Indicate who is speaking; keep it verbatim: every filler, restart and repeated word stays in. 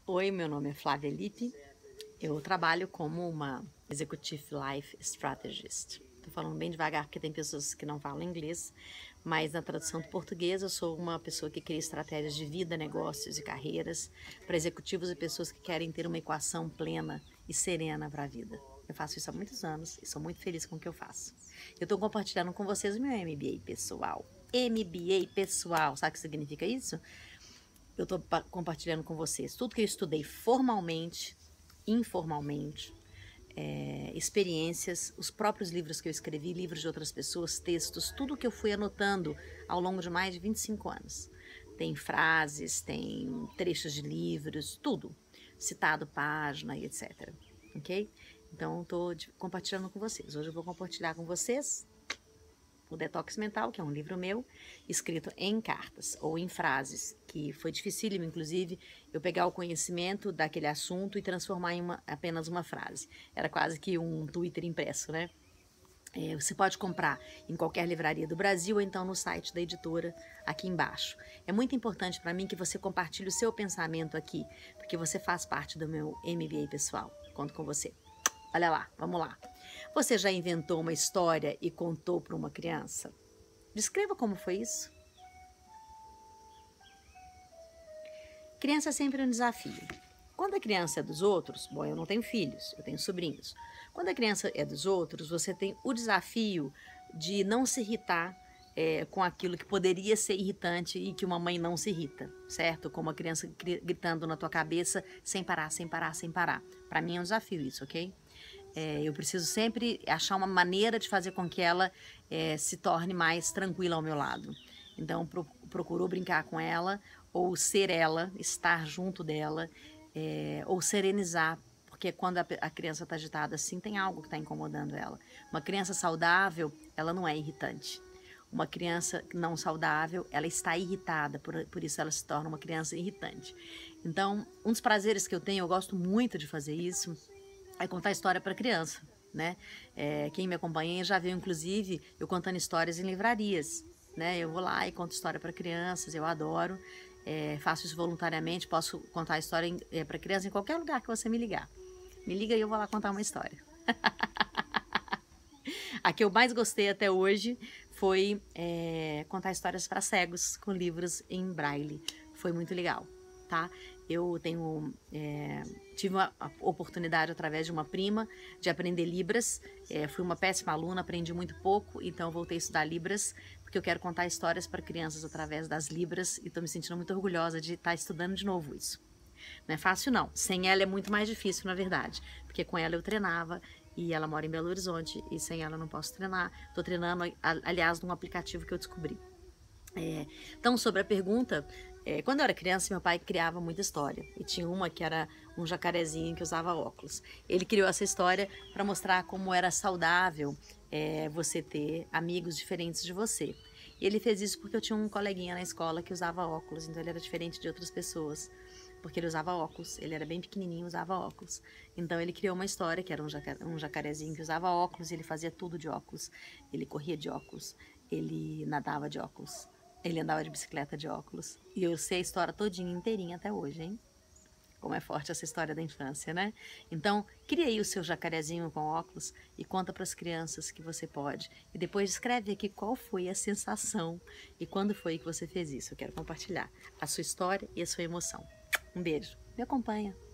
Speaker 1: Oi, meu nome é Flávia Lippe, eu trabalho como uma Executive Life Strategist. Estou falando bem devagar porque tem pessoas que não falam inglês, mas na tradução do português eu sou uma pessoa que cria estratégias de vida, negócios e carreiras para executivos e pessoas que querem ter uma equação plena e serena para a vida. Eu faço isso há muitos anos e sou muito feliz com o que eu faço. Eu estou compartilhando com vocês o meu M B A pessoal. M B A pessoal, sabe o que significa isso? Eu estou compartilhando com vocês tudo que eu estudei formalmente, informalmente, é, experiências, os próprios livros que eu escrevi, livros de outras pessoas, textos, tudo que eu fui anotando ao longo de mais de vinte e cinco anos. Tem frases, tem trechos de livros, tudo, citado página e etcétera. Ok? Então, estou compartilhando com vocês. Hoje eu vou compartilhar com vocês o Detox Mental, que é um livro meu, escrito em cartas ou em frases, que foi dificílimo, inclusive, eu pegar o conhecimento daquele assunto e transformar em uma, apenas uma frase. Era quase que um Twitter impresso, né? É, você pode comprar em qualquer livraria do Brasil ou então no site da editora aqui embaixo. É muito importante para mim que você compartilhe o seu pensamento aqui, porque você faz parte do meu M B A pessoal. Conto com você. Olha lá, vamos lá. Você já inventou uma história e contou para uma criança? Descreva como foi isso. Criança é sempre um desafio. Quando a criança é dos outros, bom, eu não tenho filhos, eu tenho sobrinhos. Quando a criança é dos outros, você tem o desafio de não se irritar é, com aquilo que poderia ser irritante e que uma mãe não se irrita, certo? Como a criança gritando na tua cabeça sem parar, sem parar, sem parar. Para mim é um desafio isso, ok? É, eu preciso sempre achar uma maneira de fazer com que ela é, se torne mais tranquila ao meu lado. Então, pro, procurou brincar com ela, ou ser ela, estar junto dela, é, ou serenizar, porque quando a, a criança está agitada assim, tem algo que está incomodando ela. Uma criança saudável, ela não é irritante. Uma criança não saudável, ela está irritada, por, por isso ela se torna uma criança irritante. Então, um dos prazeres que eu tenho, eu gosto muito de fazer isso, é contar história para criança, né? É, quem me acompanha já viu, inclusive, eu contando histórias em livrarias, né? Eu vou lá e conto história para crianças, eu adoro, é, faço isso voluntariamente, posso contar história é, para criança em qualquer lugar que você me ligar. Me liga e eu vou lá contar uma história. A que eu mais gostei até hoje foi é, contar histórias para cegos com livros em braille. Foi muito legal, tá? Eu tenho, é, tive a oportunidade através de uma prima de aprender Libras. É, fui uma péssima aluna, aprendi muito pouco, então voltei a estudar Libras, porque eu quero contar histórias para crianças através das Libras e estou me sentindo muito orgulhosa de estar estudando de novo isso. Não é fácil não, sem ela é muito mais difícil na verdade, porque com ela eu treinava e ela mora em Belo Horizonte e sem ela eu não posso treinar. Estou treinando, aliás, num aplicativo que eu descobri. É, então, sobre a pergunta, é, quando eu era criança, meu pai criava muita história. E tinha uma que era um jacarezinho que usava óculos. Ele criou essa história para mostrar como era saudável é, você ter amigos diferentes de você. E ele fez isso porque eu tinha um coleguinha na escola que usava óculos, então ele era diferente de outras pessoas. Porque ele usava óculos, ele era bem pequenininho, usava óculos. Então ele criou uma história que era um, jaca um jacarezinho que usava óculos e ele fazia tudo de óculos. Ele corria de óculos, ele nadava de óculos, ele andava de bicicleta de óculos. E eu sei a história todinha, inteirinha até hoje, hein? Como é forte essa história da infância, né? Então, cria aí o seu jacarezinho com óculos e conta para as crianças que você pode. E depois escreve aqui qual foi a sensação e quando foi que você fez isso. Eu quero compartilhar a sua história e a sua emoção. Um beijo. Me acompanha.